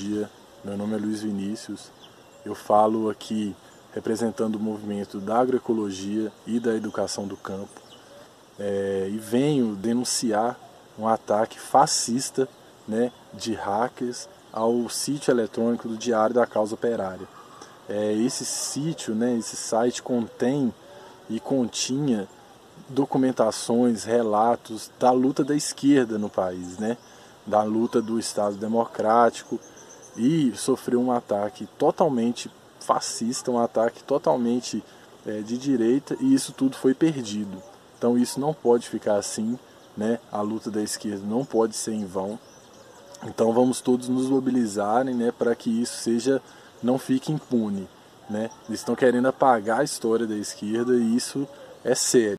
dia. Meu nome é Luiz Vinícius. Eu falo aqui representando o movimento da agroecologia e da educação do campo. E venho denunciar um ataque fascista, né, de hackers ao sítio eletrônico do Diário da Causa Operária. Esse sítio, né, esse site contém e continha documentações, relatos da luta da esquerda no país, né, da luta do Estado Democrático, e sofreu um ataque totalmente fascista, um ataque totalmente de direita, e isso tudo foi perdido. Então isso não pode ficar assim, né? A luta da esquerda não pode ser em vão. Então vamos todos nos mobilizarem, né, para que isso não fique impune, né? Eles estão querendo apagar a história da esquerda e isso é sério.